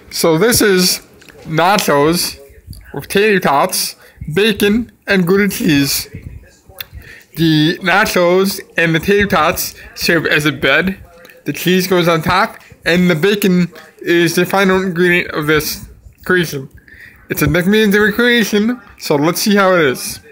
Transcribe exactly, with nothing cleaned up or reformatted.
So this is nachos with tater tots, bacon, and Gouda cheese. The nachos and the tater tots serve as a bed. The cheese goes on top, and the bacon is the final ingredient of this creation. It's a neck means every creation, so let's see how it is.